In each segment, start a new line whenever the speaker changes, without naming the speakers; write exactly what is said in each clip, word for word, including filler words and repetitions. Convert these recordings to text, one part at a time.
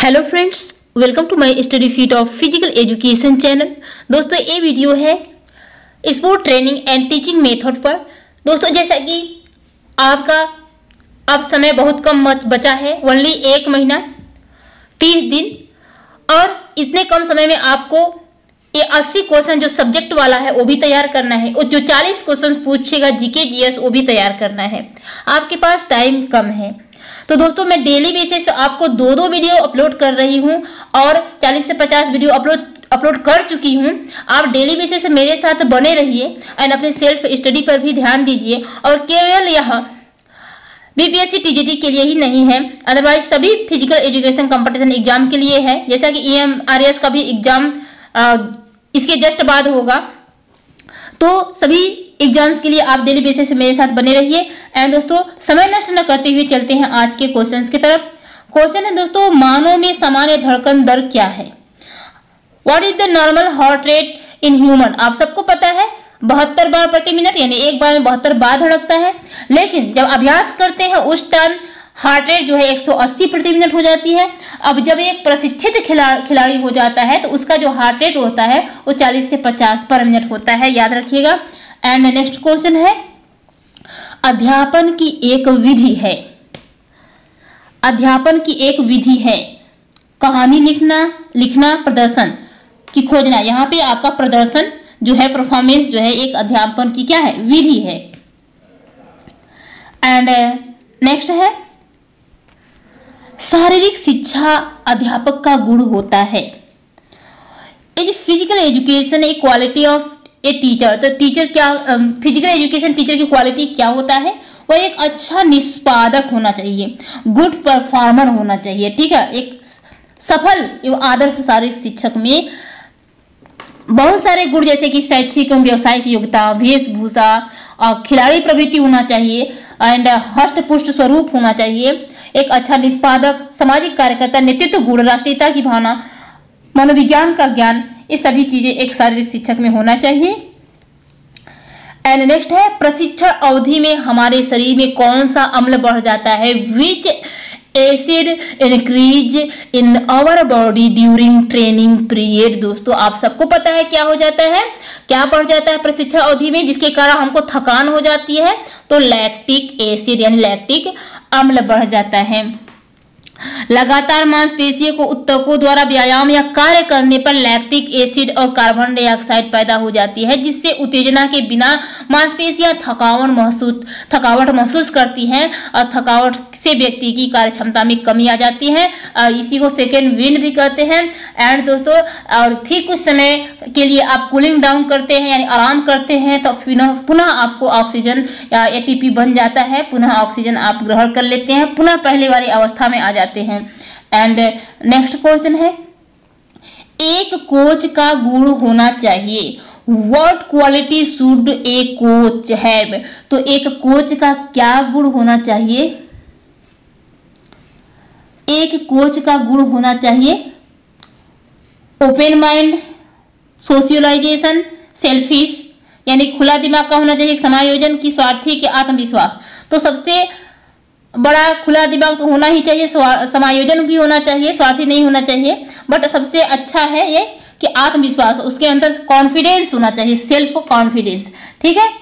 Hello friends, welcome to my study feet of physical education channel. दोस्तों, ये video है sport training and teaching method पर। दोस्तों, जैसा कि आपका अब समय बहुत कम बचा है, ओनली एक महीना तीस दिन, और इतने कम समय में आपको ये अस्सी क्वेश्चन जो सब्जेक्ट वाला है वो भी तैयार करना है, और जो चालीस क्वेश्चन पूछेगा जीके जीएस वो भी तैयार करना है। आपके पास टाइम कम है, तो दोस्तों मैं डेली बेसिस पे आपको दो दो वीडियो अपलोड कर रही हूँ और चालीस से पचास वीडियो अपलोड अपलोड कर चुकी हूँ। आप डेली बेसिस पे मेरे साथ बने रहिए एंड अपने सेल्फ स्टडी पर भी ध्यान दीजिए। और केवल यह बीपीएससी टीजीटी के लिए ही नहीं है, अदरवाइज सभी फिजिकल एजुकेशन कंपटीशन एग्जाम के लिए है। जैसा कि ईएमआरएस का भी एग्जाम इसके जस्ट बाद होगा, तो सभी एग्जाम्स के लिए आप डेली बेसिस से मेरे साथ बने रहिए। एंड दोस्तों, समय नष्ट न करते हुए चलते हैं आज के क्वेश्चंस की तरफ। क्वेश्चन है दोस्तों, मानव में सामान्य धड़कन दर क्या है? What is the normal heart rate in human? आप सबको पता है बहत्तर बार प्रति मिनट, यानी एक बार में बहत्तर बार धड़कता है। लेकिन जब अभ्यास करते हैं उस टाइम हार्ट रेट जो है एक सौ अस्सी प्रति मिनट हो जाती है। अब जब एक प्रशिक्षित खिला खिलाड़ी हो जाता है तो उसका जो हार्ट रेट होता है वो चालीस से पचास पर मिनट होता है, याद रखिएगा। एंड नेक्स्ट क्वेश्चन है, अध्यापन की एक विधि है अध्यापन की एक विधि है कहानी लिखना लिखना प्रदर्शन की खोजना। यहाँ पे आपका प्रदर्शन जो है, परफॉर्मेंस जो है, एक अध्यापन की क्या है? विधि है। एंड नेक्स्ट है, शारीरिक शिक्षा अध्यापक का गुण होता है। Is physical education a quality of a teacher? तो टीचर क्या, फिजिकल एजुकेशन टीचर की क्वालिटी क्या होता है? वह एक अच्छा निष्पादक होना चाहिए, गुड परफॉर्मर होना चाहिए, ठीक है। एक सफल एवं आदर्श शारीरिक शिक्षक में बहुत सारे गुण, जैसे कि शैक्षिक एवं व्यावसायिक योग्यता, वेशभूषा और खिलाड़ी प्रवृत्ति होना चाहिए, एंड हष्ट पुष्ट स्वरूप होना चाहिए, एक अच्छा निष्पादक, सामाजिक कार्यकर्ता, नेतृत्व गुण, राष्ट्रीयता की भावना, मनोविज्ञान का ज्ञान, ये सभी चीजें एक शारीरिक शिक्षक में होना चाहिए। एंड नेक्स्ट है, प्रशिक्षण अवधि में हमारे शरीर में कौन सा अम्ल बढ़ जाता है? Which acid increase in our body during training period? दोस्तों, आप सबको पता है क्या हो जाता है, क्या बढ़ जाता है प्रशिक्षण अवधि में जिसके कारण हमको थकान हो जाती है? तो लैक्टिक एसिड यानी लैक्टिक अम्ल बढ़ जाता है। लगातार मांसपेशियों को उत्तकों द्वारा व्यायाम या कार्य करने पर लैक्टिक एसिड और कार्बन डाइऑक्साइड पैदा हो जाती है, जिससे उत्तेजना के बिना मांसपेशियां थकावट महसूस थकावट महसूस करती हैं और थकावट से व्यक्ति की कार्य क्षमता में कमी आ जाती है। इसी को सेकेंड विंड भी कहते हैं। एंड दोस्तों, और फिर कुछ समय के लिए आप कूलिंग डाउन करते हैं यानी आराम करते हैं, तो पुनः पुनः आपको ऑक्सीजन या एटीपी बन जाता है, पुनः ऑक्सीजन आप ग्रहण कर लेते हैं, पुनः पहले वाली अवस्था में आ जाते हैं। एंड नेक्स्ट क्वेश्चन है, एक कोच का गुण होना चाहिए। What quality should a coach have? तो एक कोच का क्या गुण होना चाहिए? एक कोच का गुण होना चाहिए ओपन माइंड, सोशियलाइजेशन, सेल्फिश यानी खुला दिमाग का होना चाहिए, समायोजन की, स्वार्थी की, आत्मविश्वास। तो सबसे बड़ा खुला दिमाग तो होना ही चाहिए, समायोजन भी होना चाहिए, स्वार्थी नहीं होना चाहिए, बट सबसे अच्छा है ये कि आत्मविश्वास, उसके अंदर कॉन्फिडेंस होना चाहिए, सेल्फ कॉन्फिडेंस, ठीक है।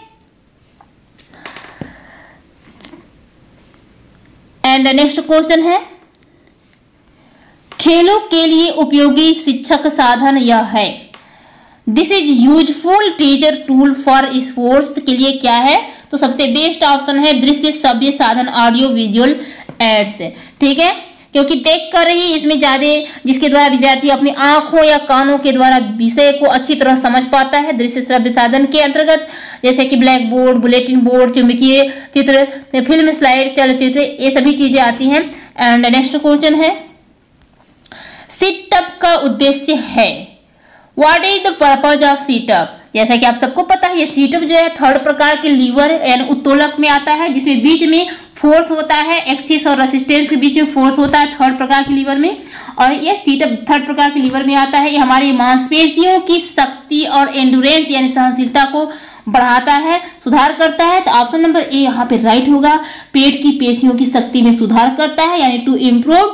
एंड नेक्स्ट क्वेश्चन है, खेलों के लिए उपयोगी शिक्षक साधन यह है। This is useful teacher tool for sports के लिए क्या है? तो सबसे बेस्ट ऑप्शन है दृश्य श्रव्य साधन, ऑडियो विजुअल एड्स, ठीक है, क्योंकि देख कर ही इसमें ज्यादा, जिसके द्वारा विद्यार्थी अपनी आंखों या कानों के द्वारा विषय को अच्छी तरह समझ पाता है। दृश्य श्रव्य साधन के अंतर्गत जैसे कि ब्लैक बोर्ड, बुलेटिन बोर्ड, चुंबकीय चित्र, फिल्म स्लाइड, चलचित्र, ये सभी चीजें आती हैं। एंड नेक्स्ट क्वेश्चन है, सिटअप का उद्देश्य है। What is the purpose of situp? जैसा कि आप सबको पता है, ये सीटअप जो है थर्ड प्रकार के लीवर यानी उत्तोलक में आता है, जिसमें बीच में फोर्स होता है, एक्सिस और रेसिस्टेंस के बीच में फोर्स होता है थर्ड प्रकार के लीवर में, और ये सीटअप थर्ड प्रकार के लीवर में आता है। ये हमारी मांसपेशियों की शक्ति और एंडुरेंस यानी सहनशीलता को बढ़ाता है, सुधार करता है। तो ऑप्शन नंबर ए यहाँ पे राइट होगा। पेट की पेशियों की शक्ति में सुधार करता है यानी to improve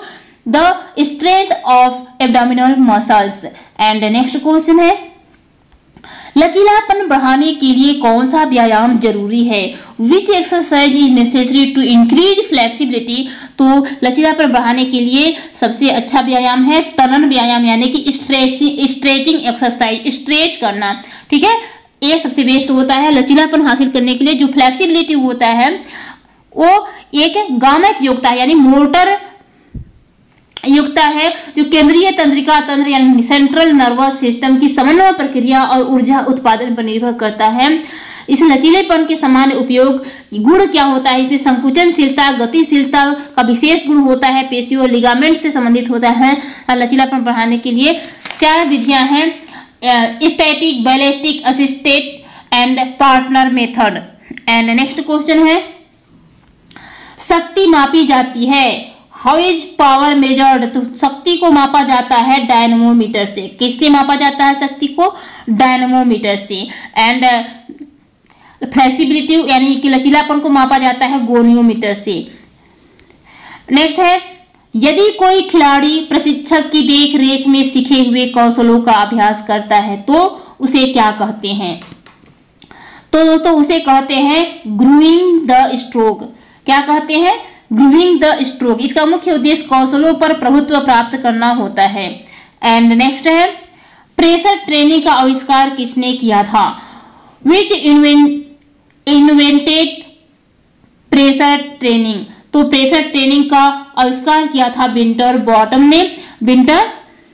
the strength of abdominal muscles. And next question है लचीलापन बढ़ाने के लिए कौन सा व्यायाम जरूरी है? Which exercise is necessary to increase flexibility? तो लचीलापन बढ़ाने के लिए सबसे अच्छा व्यायाम है तनन व्यायाम, यानी कि स्ट्रेचिंग स्ट्रेचिंग एक्सरसाइज, स्ट्रेच करना। ठीक है, ये सबसे बेस्ट होता है लचीलापन हासिल करने के लिए। जो फ्लेक्सिबिलिटी होता है वो एक गामक योग्यता यानी मोटर युक्ता है जो केंद्रीय तंत्रिका तंत्र यानी सेंट्रल नर्वस सिस्टम की समन्वय प्रक्रिया और ऊर्जा उत्पादन पर निर्भर करता है। इस लचीलेपन के सामान्य उपयोग गुण क्या होता है? इसमें संकुचनशीलता, गतिशीलता का विशेष गुण होता है, पेशियों और लिगामेंट से संबंधित होता है। लचीलापन बढ़ाने के लिए चार विधियां हैं, static, ballistic, assisted and partner method. And next question है शक्ति मापी जाती है, हाउ इज पावर मेजर्ड? तो शक्ति को मापा जाता है डायनमोमीटर से। किससे मापा जाता है शक्ति को? डायनमोमीटर से। एंड फ्लेक्सिबिलिटी यानी कि लचीलापन को मापा जाता है गोनियोमीटर से। नेक्स्ट है यदि कोई खिलाड़ी प्रशिक्षक की देख रेख में सीखे हुए कौशलों का अभ्यास करता है तो उसे क्या कहते हैं? तो दोस्तों उसे कहते हैं ग्रूइंग द स्ट्रोक। क्या कहते हैं? Grooving the stroke. इसका मुख्य उद्देश्य कौशलों पर प्रभुत्व प्राप्त करना होता है। एंड नेक्स्ट है प्रेशर ट्रेनिंग का आविष्कार किसने किया था? Which invented pressure training? तो प्रेशर ट्रेनिंग का आविष्कार किया था विंटर बॉटम ने। विंटर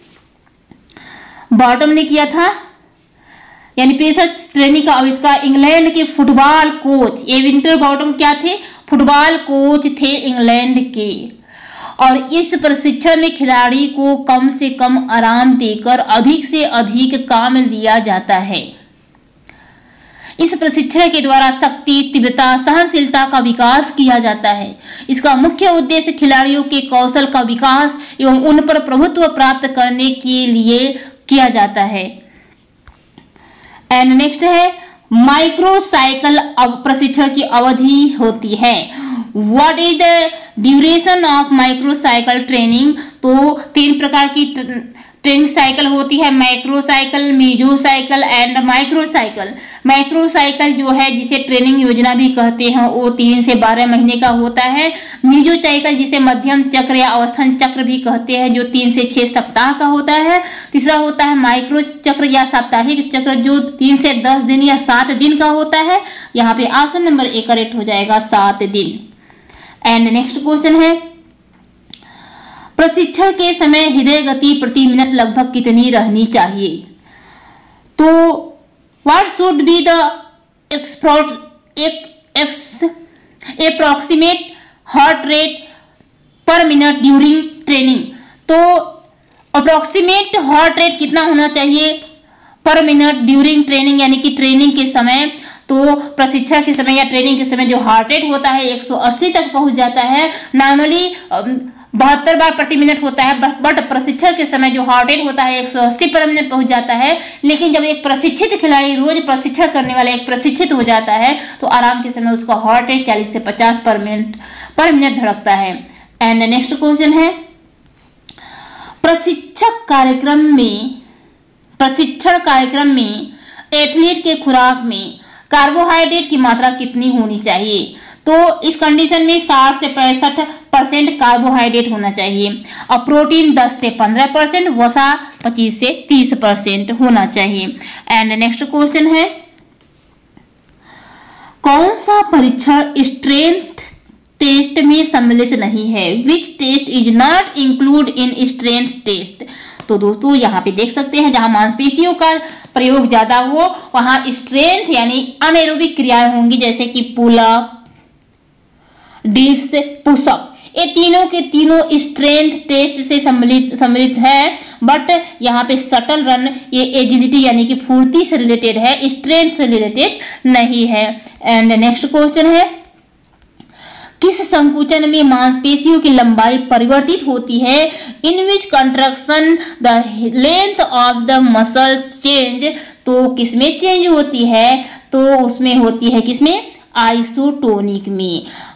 बॉटम ने किया था, यानी प्रेशर ट्रेनिंग का आविष्कार इंग्लैंड के फुटबॉल कोच, ये विंटर बॉटम क्या थे? फुटबॉल कोच थे इंग्लैंड के। और इस प्रशिक्षण में खिलाड़ी को कम से कम आराम देकर अधिक से अधिक काम लिया जाता है। इस प्रशिक्षण के द्वारा शक्ति, तीव्रता, सहनशीलता का विकास किया जाता है। इसका मुख्य उद्देश्य खिलाड़ियों के कौशल का विकास एवं उन पर प्रभुत्व प्राप्त करने के लिए किया जाता है। एंड नेक्स्ट है माइक्रोसाइकिल प्रशिक्षण की अवधि होती है। What is the duration of microcycle training? तो तीन प्रकार की ट्रेनिंग साइकिल होती है, माइक्रोसाइकिल, मीजोसाइकिल एंड माइक्रोसाइकिल। माइक्रोसाइकिल जो है जिसे ट्रेनिंग योजना भी कहते हैं वो तीन से बारह महीने का होता है। मीजोसाइकिल जिसे मध्यम चक्र या अवस्थान चक्र भी कहते हैं जो तीन से छह सप्ताह का होता है। तीसरा होता है माइक्रो चक्र या साप्ताहिक चक्र जो तीन से दस दिन या सात दिन का होता है। यहाँ पे ऑप्शन नंबर ए करेक्ट हो जाएगा, सात दिन। एंड नेक्स्ट क्वेश्चन है प्रशिक्षण के समय हृदय गति प्रति मिनट लगभग कितनी रहनी चाहिए? तो what should be the approximate heart rate per minute during training? तो अप्रोक्सीमेट हार्ट रेट कितना होना चाहिए पर मिनट ड्यूरिंग ट्रेनिंग, यानी कि ट्रेनिंग के समय। तो प्रशिक्षण के समय या ट्रेनिंग के समय जो हार्ट रेट होता है एक सौ अस्सी तक पहुंच जाता है। नॉर्मली बहत्तर बार प्रति मिनट होता है, बट प्रशिक्षण के समय जो हार्ट रेट होता है एक सौ अस्सी पर मिनट पहुंच जाता है। लेकिन जब एक प्रशिक्षित खिलाड़ी रोज प्रशिक्षण करने वाला एक प्रशिक्षित हो जाता है तो आराम के समय उसका हार्ट रेट चालीस से पचास पर मिनट पर मिनट धड़कता है। एंड नेक्स्ट क्वेश्चन है प्रशिक्षक कार्यक्रम में प्रशिक्षण कार्यक्रम में एथलीट के खुराक में कार्बोहाइड्रेट की मात्रा कितनी होनी चाहिए? तो इस कंडीशन में साठ से पैंसठ परसेंट कार्बोहाइड्रेट होना चाहिए और प्रोटीन दस से पंद्रह परसेंट, वसा पच्चीस से तीस परसेंट होना चाहिए। एंड नेक्स्ट क्वेश्चन है कौन सा परीक्षण स्ट्रेंथ टेस्ट में सम्मिलित नहीं है? Which test is not include in strength test? तो दोस्तों यहाँ पे देख सकते हैं जहां मांसपेशियों का प्रयोग ज्यादा हो वहां स्ट्रेंथ यानी अनएरोबिक क्रियाएं होंगी, जैसे कि पुलअप, डिप्स, पुशअप। ये तीनों के तीनों स्ट्रेंथ टेस्ट से सम्मिलित सम्मिलित है, बट यहाँ पे शटल रन ये एजिलिटी यानी कि फुर्ती से रिलेटेड है, स्ट्रेंथ से रिलेटेड नहीं है। एंड नेक्स्ट क्वेश्चन है किस संकुचन में मांसपेशियों की लंबाई परिवर्तित होती है? In which contraction the length of the muscles change? तो किसमें चेंज होती है? तो उसमें होती है किसमें? आइसोटोनिक में।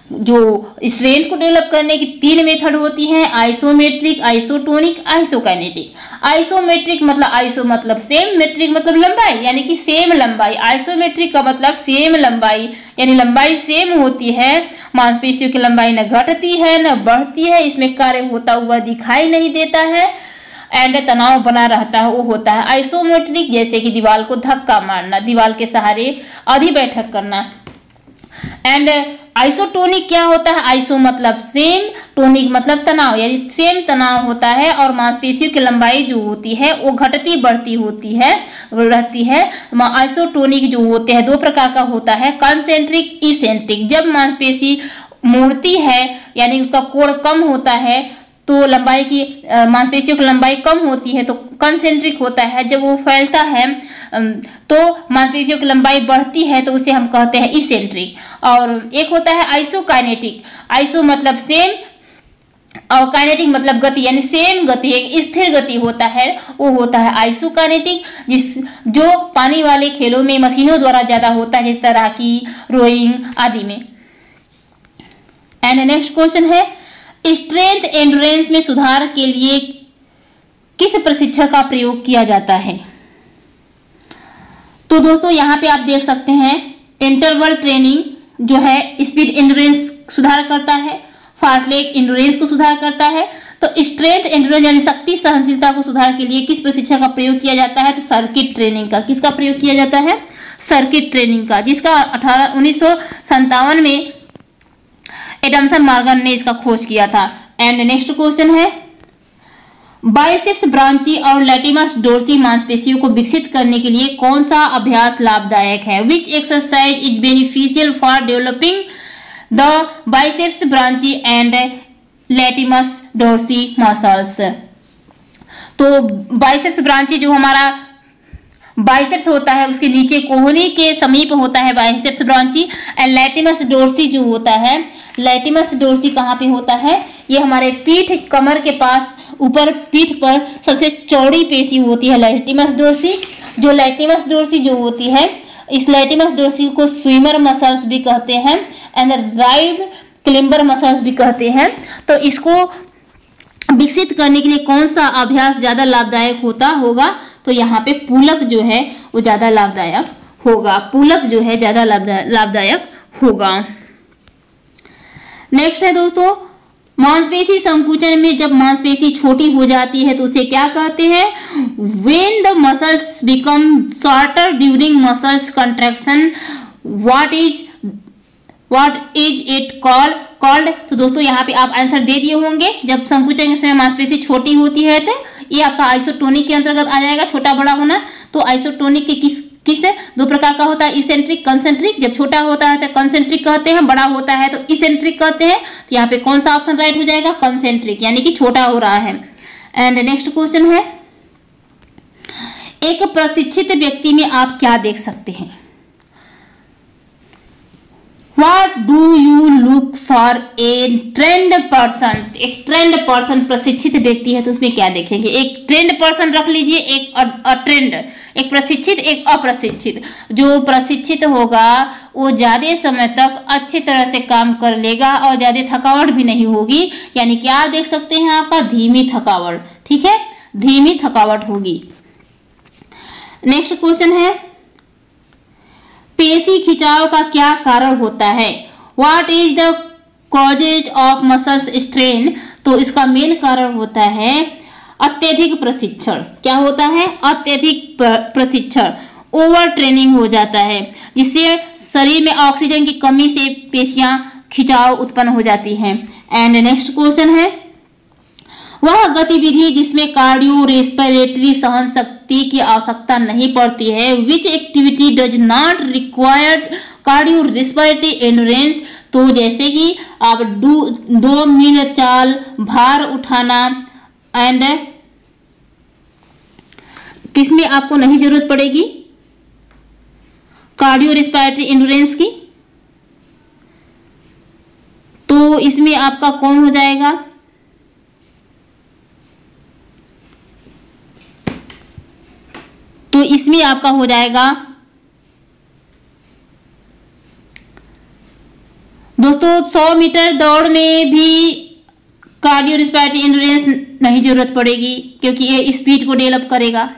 जो स्ट्रेंथ को डेवलप करने की तीन मेथड होती हैं, आइसोमेट्रिक, आइसोटोनिक, आइसोकाइनेटिक। आइसोमेट्रिक मतलब आइसो मतलब सेम, मेट्रिक मतलब लंबाई यानी कि सेम लंबाई। आइसोमेट्रिक का मतलब सेम लंबाई यानी लंबाई सेम होती है, मांसपेशियों की लंबाई न घटती है न बढ़ती है, इसमें कार्य होता हुआ दिखाई नहीं देता है एंड तनाव बना रहता है, वो होता है आइसोमेट्रिक। जैसे कि दीवार को धक्का मारना, दीवार के सहारे आधी बैठक करना। एंड आइसोटोनिक क्या होता है? आइसो मतलब सेम, टोनिक मतलब तनाव यानी सेम तनाव होता है और मांसपेशियों की लंबाई जो होती है वो घटती बढ़ती होती है रहती है। आइसोटोनिक जो होते हैं दो प्रकार का होता है, कंसेंट्रिक, इसेंट्रिक। जब मांसपेशी मुड़ती है यानी उसका कोण कम होता है तो लंबाई की मांसपेशियों की लंबाई कम होती है तो कंसेंट्रिक होता है। जब वो फैलता है तो मांसपेशियों की लंबाई बढ़ती है तो उसे हम कहते हैं इसेंट्रिक। और एक होता है आइसोकाइनेटिक। आइसो मतलब सेम और काइनेटिक मतलब गति यानी सेम गति, एक स्थिर गति होता है, वो होता है आइसोकाइनेटिक, जिस जो पानी वाले खेलों में मशीनों द्वारा ज्यादा होता है, जिस तरह की रोइंग आदि में। एंड नेक्स्ट क्वेश्चन है, स्ट्रेंथ एंड्योरेंस में सुधार के लिए किस प्रशिक्षण का प्रयोग किया जाता है? तो दोस्तों यहाँ पे आप देख सकते हैं, इंटरवल ट्रेनिंग जो है स्पीड एंड्योरेंस सुधार करता है, फार्टलेक एंड्योरेंस को सुधार करता है। तो स्ट्रेंथ एंड्योरेंस यानी शक्ति सहनशीलता को सुधार के लिए किस प्रशिक्षण का प्रयोग किया जाता है? तो सर्किट ट्रेनिंग का। किसका प्रयोग किया जाता है? सर्किट ट्रेनिंग का, जिसका अठारह उन्नीस सौ संतावन में एडमसन मॉर्गन ने इसका खोज किया था। एंड नेक्स्ट क्वेश्चन है, बाइसेप्स ब्रांची और लैटिमस डोर्सी मांसपेशियों को विकसित करने के लिए कौन सा अभ्यास लाभदायक है? Which exercise is beneficial for developing the biceps brachii and latissimus dorsi muscles? तो बाइसेप्स ब्रांची जो हमारा बाइसेप्स होता है उसके नीचे कोहनी के समीप होता है biceps brachii. And latissimus dorsi जो होता है, लैटिमस डोर्सी कहाँ पे होता है? ये हमारे पीठ कमर के पास ऊपर पीठ पर सबसे चौड़ी पेशी होती है लैटिमस डोर्सी। जो लैटिमस डोर्सी जो होती है, इस लैटिमस डोर्सी को स्विमर मसल्स भी कहते हैं एंड राइट क्लिम्बर मसल्स भी कहते हैं। तो इसको विकसित करने के लिए कौन सा अभ्यास ज्यादा लाभदायक होता होगा? तो यहाँ पे पुलअप जो है वो ज्यादा लाभदायक होगा, पुलअप जो है ज्यादा लाभदायक होगा। नेक्स्ट है दोस्तों, मांसपेशी संकुचन में जब मांसपेशी छोटी हो जाती है तो उसे क्या कहते हैं? When the muscles become shorter during muscles contraction, what is what is it called called? तो दोस्तों यहाँ पे आप आंसर दे दिए होंगे। जब संकुचन के समय मांसपेशी छोटी होती है तो ये आपका आइसोटोनिक के अंतर्गत आ जाएगा, छोटा बड़ा होना। तो आइसोटोनिक के किस किस दो प्रकार का होता है? Eccentric, concentric. जब छोटा होता है तो कंसेंट्रिक कहते हैं, बड़ा होता है तो इसेंट्रिक कहते हैं। तो यहाँ पे कौन सा ऑप्शन राइट हो जाएगा? कंसेंट्रिक, यानी कि छोटा हो रहा है। एंड नेक्स्ट क्वेश्चन है, एक प्रशिक्षित व्यक्ति में आप क्या देख सकते हैं? What do you look for a trained person? एक ट्रेंड पर्सन प्रशिक्षित व्यक्ति है तो उसमें क्या देखेंगे? एक ट्रेंड पर्सन रख लीजिए, एक अट्रेंड, एक प्रशिक्षित एक अप्रशिक्षित। जो प्रशिक्षित होगा वो ज्यादा समय तक अच्छी तरह से काम कर लेगा और ज्यादा थकावट भी नहीं होगी, यानी कि आप देख सकते हैं आपका धीमी थकावट, ठीक है, धीमी थकावट होगी। नेक्स्ट क्वेश्चन है, पेशी खिंचाव का क्या कारण होता है? What is the causes of muscles strain? तो इसका मेन कारण होता है अत्यधिक प्रशिक्षण। क्या होता है? अत्यधिक प्रशिक्षण, ओवर ट्रेनिंग हो जाता है, जिससे शरीर में ऑक्सीजन की कमी से पेशियां खिंचाव उत्पन्न हो जाती हैं। एंड नेक्स्ट क्वेश्चन है, वह गतिविधि जिसमें कार्डियो रेस्पिरेटरी सहन शक्ति की आवश्यकता नहीं पड़ती है, which activity does not required cardio respiratory endurance? तो जैसे कि आप दो, दो मील चाल, भार उठाना, एंड किसमें आपको नहीं जरूरत पड़ेगी कार्डियो रेस्पिरेटरी एंड्योरेंस की? तो इसमें आपका कौन हो जाएगा? तो इसमें आपका हो जाएगा दोस्तों सौ मीटर दौड़ में भी कार्डियो रेस्पिरेटरी एंड्योरेंस नहीं जरूरत पड़ेगी, क्योंकि ये स्पीड को डेवलप करेगा।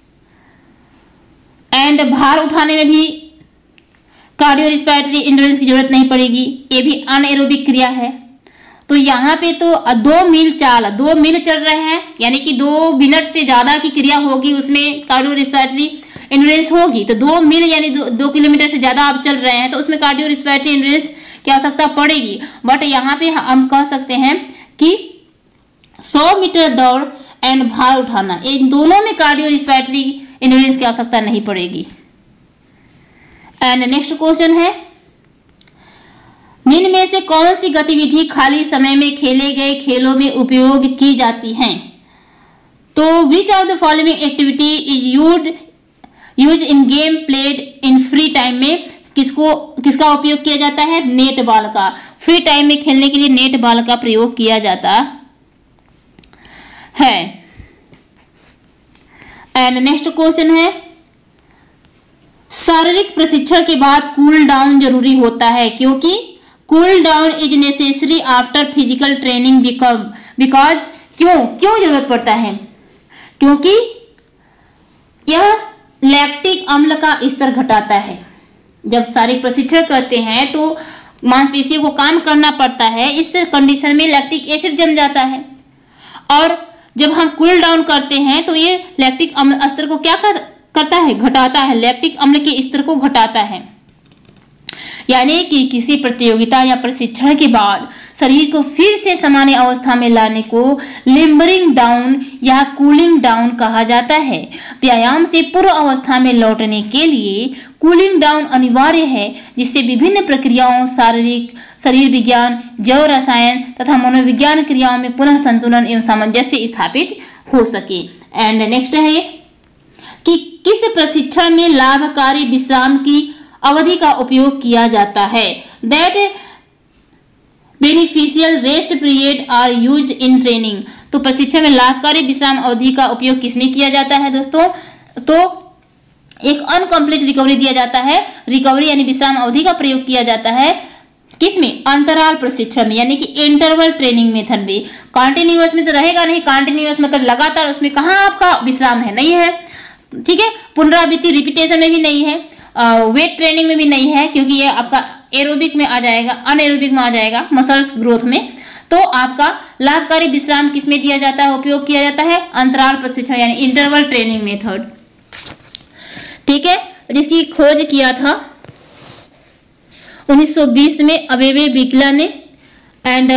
एंड भार उठाने में भी कार्डियो रेस्पिरेटरी एंड्योरेंस की जरूरत नहीं पड़ेगी, ये भी अनएरोबिक क्रिया है। तो यहाँ पे तो दो मील चाल दो मील चल रहे हैं, यानी कि दो मिनट से ज्यादा की क्रिया होगी, उसमें कार्डियो रेस्पिरेटरी एंड्योरेंस होगी। तो दो मील यानी दो, दो किलोमीटर से ज्यादा आप चल रहे हैं तो उसमें कार्डियो रेस्पिरेटरी एंड्योरेंस की आवश्यकता पड़ेगी। बट यहाँ पे हम कह सकते हैं कि सौ मीटर दौड़ एंड भार उठाना, इन दोनों में कार्डियो रेस्पिरेटरी एंड्योरेंस की आवश्यकता नहीं पड़ेगी। एंड नेक्स्ट क्वेश्चन है, निम्न में से कौन सी गतिविधि खाली समय में खेले गए खेलों में उपयोग की जाती है? तो which of the following activity is used used in game played in free time में किसको किसका उपयोग किया जाता है? नेट बॉल का। फ्री टाइम में खेलने के लिए नेट बॉल का प्रयोग किया जाता है। एंड नेक्स्ट क्वेश्चन है, शारीरिक प्रशिक्षण के बाद कूल डाउन जरूरी होता है, क्योंकि cool down is necessary after physical training because क्यों क्यों जरूरत पड़ता है? क्योंकि यह लैक्टिक अम्ल का स्तर घटाता है। जब शारीरिक प्रशिक्षण करते हैं तो मांसपेशियों को काम करना पड़ता है, इस कंडीशन में लैक्टिक एसिड जम जाता है, और जब हम कूल डाउन करते हैं तो ये लैक्टिक अम्ल स्तर को क्या कर, करता है घटाता है, लैक्टिक अम्ल के स्तर को घटाता है। यानी कि किसी प्रतियोगिता या प्रशिक्षण के बाद शरीर को फिर से सामान्य अवस्था में लाने को लिम्बरिंग डाउन या कूलिंग डाउन कहा जाता है। व्यायाम से पूर्व अवस्था में लौटने के लिए कूलिंग डाउन अनिवार्य है, जिससे विभिन्न प्रक्रियाओं शारीरिक शरीर विज्ञान, जैव रसायन तथा मनोविज्ञान क्रियाओं में पुनः संतुलन एवं सामंजस्य स्थापित हो सके। एंड नेक्स्ट है कि किस प्रशिक्षण में लाभकारी विश्राम की अवधि का उपयोग किया जाता है? That beneficial rest period are used in training. तो प्रशिक्षण में लाभकारी विश्राम अवधि का उपयोग किसमें किया जाता है दोस्तों? तो एक अनकंप्लीट रिकवरी दिया जाता है, रिकवरी यानी विश्राम अवधि का प्रयोग किया जाता है किसमें? अंतराल प्रशिक्षण में, यानी कि इंटरवल ट्रेनिंग मेथड में। कॉन्टिन्यूअस में तो रहेगा नहीं, कॉन्टिन्यूअस मतलब लगातार, उसमें कहाँ आपका विश्राम है, नहीं है, ठीक है। पुनरावृत्ति रिपीटेशन में भी नहीं है, वेट ट्रेनिंग में भी नहीं है, क्योंकि ये आपका एरोबिक में आ जाएगा, अनएरोबिक में आ जाएगा, मसल्स ग्रोथ में। तो आपका लाभकारी विश्राम किसमें दिया जाता है, उपयोग किया जाता है? अंतराल प्रशिक्षण यानी इंटरवल ट्रेनिंग मेथड, ठीक है, जिसकी खोज किया था उन्नीस सौ बीस में अबेबे बिकला ने। एंड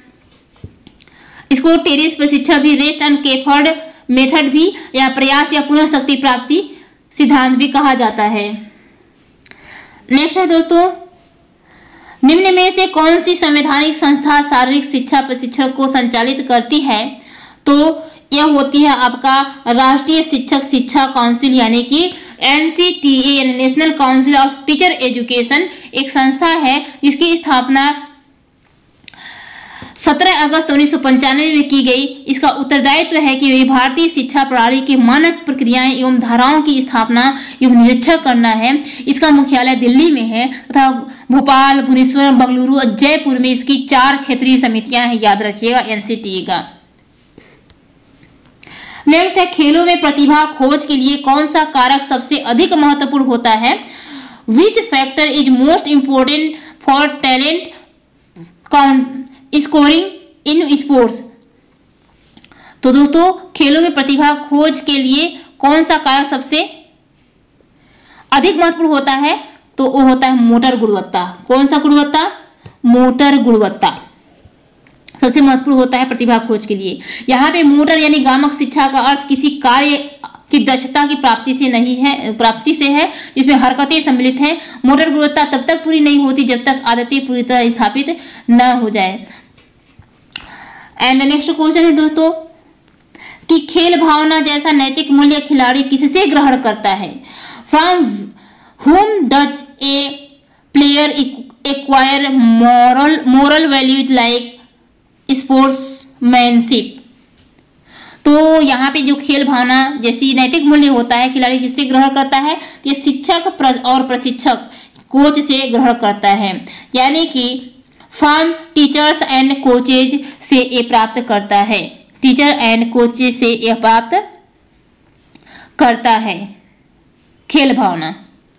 इसको टेरिस प्रशिक्षण भी, रेस्ट एंड केफर्ड मेथड भी, या प्रयास या पुनः शक्ति प्राप्ति सिद्धांत भी कहा जाता है। नेक्स्ट है दोस्तों, निम्न में से कौन सी संवैधानिक संस्था शारीरिक शिक्षा प्रशिक्षण को संचालित करती है? तो यह होती है आपका राष्ट्रीय शिक्षक शिक्षा काउंसिल, यानी कि एन सी टी ए यानी national council of teacher education. एक संस्था है जिसकी स्थापना सत्रह अगस्त उन्नीस सौ पंचानवे में की गई। इसका उत्तरदायित्व है कि वे भारतीय शिक्षा प्रणाली के मानक प्रक्रियाएं एवं धाराओं की स्थापना एवं निरीक्षण करना है। इसका मुख्यालय दिल्ली में है तथा भोपाल, भुवनेश्वर, बेंगलुरु और जयपुर में इसकी चार क्षेत्रीय समितियां हैं, याद रखिएगा एन सी टी ए का। नेक्स्ट है, खेलों में प्रतिभा खोज के लिए कौन सा कारक सबसे अधिक महत्वपूर्ण होता है? Which factor is most important for talent count scoring in sports? तो दोस्तों खेलों में प्रतिभा खोज के लिए कौन सा कारक सबसे अधिक महत्वपूर्ण होता है? तो वो होता है मोटर गुणवत्ता। कौन सा गुणवत्ता? मोटर गुणवत्ता सबसे महत्वपूर्ण होता है प्रतिभा खोज के लिए। यहाँ पे मोटर यानी गामक शिक्षा का अर्थ किसी कार्य की दक्षता की प्राप्ति से नहीं है, प्राप्ति से है जिसमें हरकतें सम्मिलित हैं। मोटर गुणवत्ता तब तक पूरी नहीं होती जब तक आदतें पूरी तरह स्थापित न हो जाए। एंड नेक्स्ट क्वेश्चन है दोस्तों कि खेल भावना जैसा नैतिक मूल्य खिलाड़ी किससे ग्रहण करता है? From whom does a player acquire moral moral values like sportsmanship? तो यहाँ पे जो खेल भावना जैसी नैतिक मूल्य होता है खिलाड़ी किससे ग्रहण करता है? ये शिक्षक और प्रशिक्षक कोच से ग्रहण करता है। यानी कि फ्रॉम टीचर्स एंड कोचेज से ये प्राप्त करता है, टीचर एंड कोचेज से यह प्राप्त करता है खेल भावना।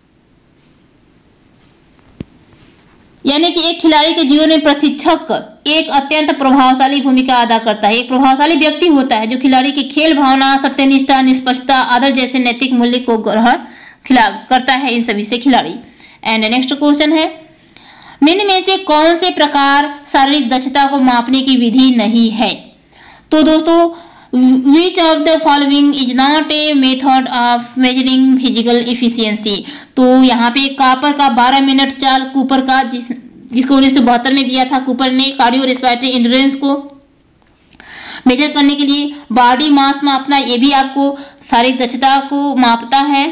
यानी कि एक खिलाड़ी के जीवन में प्रशिक्षक एक अत्यंत प्रभावशाली भूमिका अदा करता है। एक प्रभावशाली व्यक्ति होता है जो खिलाड़ी की खेल भावना, सत्यनिष्ठा, निष्पक्षता, आदर जैसे नैतिक मूल्य को ग्रहण करता है इन सभी से खिलाड़ी। एंड नेक्स्ट क्वेश्चन है, निम्न में से कौन से प्रकार शारीरिक दक्षता को मापने की विधि नहीं है? तो दोस्तों, Which of the following is not a method of measuring physical efficiency? तो यहाँ पे कापर का बारह मिनट चाल, कूपर का जिस जिसको उन्नीस सौ बहत्तर में दिया था, कूपर ने कार्डियो रेस्पिरेटरी एंड्योरेंस को मेजर करने के लिए बॉडी मास मापना, ये भी आपको शारीरिक दक्षता को मापता है।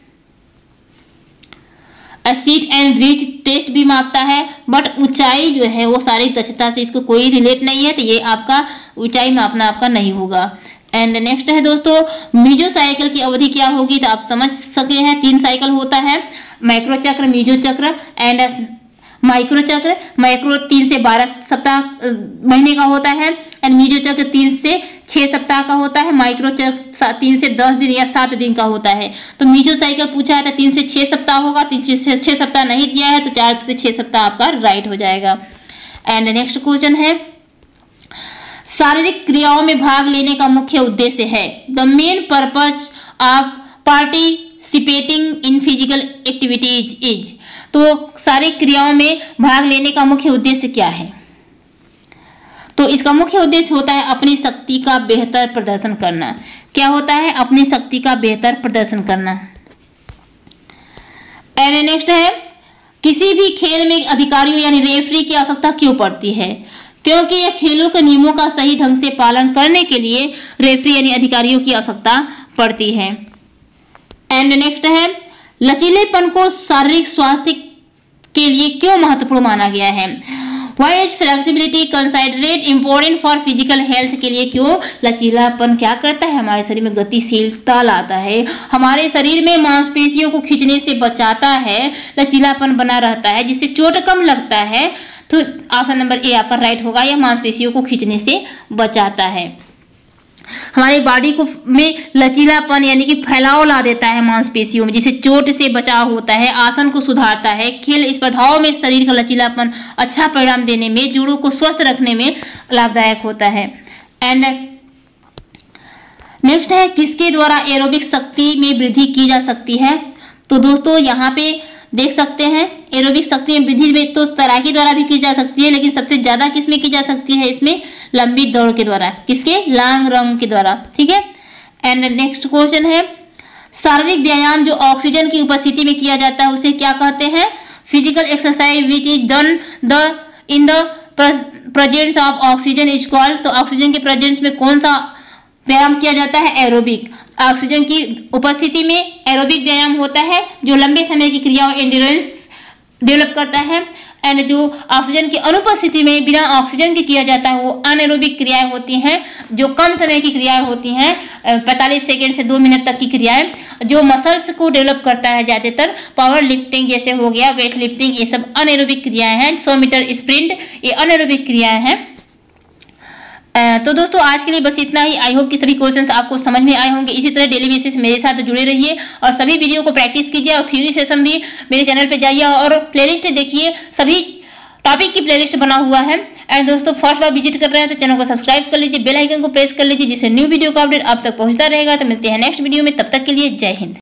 सीट एंड रीच टेस्ट भी मापता है, बट ऊंचाई जो है वो शारीरिक दक्षता से इसको कोई रिलेट नहीं है, तो ये आपका ऊंचाई मापना आपका नहीं होगा। एंड नेक्स्ट है दोस्तों, मीजो साइकिल की अवधि क्या होगी? तो आप समझ सके हैं तीन साइकिल होता है, मैक्रो चक्र, मीजो चक्र एंड माइक्रो चक्र। माइक्रो तीन से बारह सप्ताह महीने का होता है एंड मीजो चक्र तीन से छह सप्ताह का होता है। माइक्रो चक्र तीन से दस दिन या सात दिन का होता है। तो मीजो साइकिल पूछा है तो तीन से छह सप्ताह होगा, तीन से छह सप्ताह नहीं दिया है तो चार से छह सप्ताह आपका राइट हो जाएगा। एंड नेक्स्ट क्वेश्चन है, शारीरिक क्रियाओं में भाग लेने का मुख्य उद्देश्य है। The main purpose of participating in physical activities is. तो शारीरिक क्रियाओं में भाग लेने का मुख्य उद्देश्य क्या है? तो इसका मुख्य उद्देश्य होता है अपनी शक्ति का बेहतर प्रदर्शन करना। क्या होता है? अपनी शक्ति का बेहतर प्रदर्शन करना। एंड नेक्स्ट है, किसी भी खेल में अधिकारियों यानी रेफरी की आवश्यकता क्यों पड़ती है? क्योंकि यह खेलों के नियमों का सही ढंग से पालन करने के लिए रेफरी यानी अधिकारियों की आवश्यकता पड़ती है। एंड नेक्स्ट है, लचीलेपन को शारीरिक स्वास्थ्य के लिए क्यों महत्वपूर्ण माना गया है? Why is flexibility considered important for physical health? के लिए क्यों लचीलापन क्या करता है? हमारे शरीर में गतिशीलता लाता है, हमारे शरीर में मांसपेशियों को खींचने से बचाता है, लचीलापन बना रहता है जिससे चोट कम लगता है। तो ऑप्शन नंबर ए आपका राइट होगा, यह मांसपेशियों को खींचने से बचाता है, हमारी बॉडी को में लचीलापन यानी कि फैलाव ला देता है मांसपेशियों में, जिससे चोट से बचाव होता है, आसन को सुधारता है। खेल स्पर्धाओं में शरीर का लचीलापन अच्छा परिणाम देने में, जोड़ों को स्वस्थ रखने में लाभदायक होता है। एंड नेक्स्ट है, किसके द्वारा एरोबिक शक्ति में वृद्धि की जा सकती है? तो दोस्तों यहाँ पे देख सकते हैं एरोबिक शक्ति में वृद्धि में तो तैराकी द्वारा भी की जा सकती है, लेकिन सबसे ज्यादा किसमें की जा सकती है? इसमें लंबी दौड़ के द्वारा, किसके? लॉन्ग रन के द्वारा। ठीक है। एंड नेक्स्ट क्वेश्चन है, शारीरिक व्यायाम जो ऑक्सीजन की उपस्थिति में किया जाता है उसे क्या कहते हैं? Physical exercise which is done the in the presence of oxygen is called. तो ऑक्सीजन के प्रेजेंस में कौन सा व्यायाम किया जाता है? एरोबिक। ऑक्सीजन की उपस्थिति में एरोबिक व्यायाम होता है जो लंबे समय की क्रियाओं एंड्योरेंस डेवलप करता है। एंड जो ऑक्सीजन की अनुपस्थिति में बिना ऑक्सीजन के किया जाता है वो अनएरोबिक क्रियाएं होती हैं, जो कम समय की क्रियाएं होती हैं, पैंतालीस सेकेंड से दो मिनट तक की क्रियाएं, जो मसल्स को डेवलप करता है। ज़्यादातर पावर लिफ्टिंग जैसे हो गया, वेट लिफ्टिंग, ये सब अनएरोबिक क्रियाएं हैं। सौ मीटर स्प्रिंट ये अनएरोबिक क्रियाएं हैं। तो दोस्तों आज के लिए बस इतना ही। आई होप कि सभी क्वेश्चंस आपको समझ में आए होंगे। इसी तरह डेली बेसिस मेरे साथ जुड़े रहिए और सभी वीडियो को प्रैक्टिस कीजिए। और थ्योरी सेशन भी मेरे चैनल पे जाइए और प्लेलिस्ट देखिए, सभी टॉपिक की प्लेलिस्ट बना हुआ है। एंड दोस्तों फर्स्ट बार विजिट कर रहे हैं तो चैनल को सब्सक्राइब कर लीजिए, बेल आइकन को प्रेस कर लीजिए, जिससे न्यू वीडियो का अपडेट आप तक पहुंचता रहेगा। तो मिलते हैं नेक्स्ट वीडियो में, तब तक के लिए जय हिंद।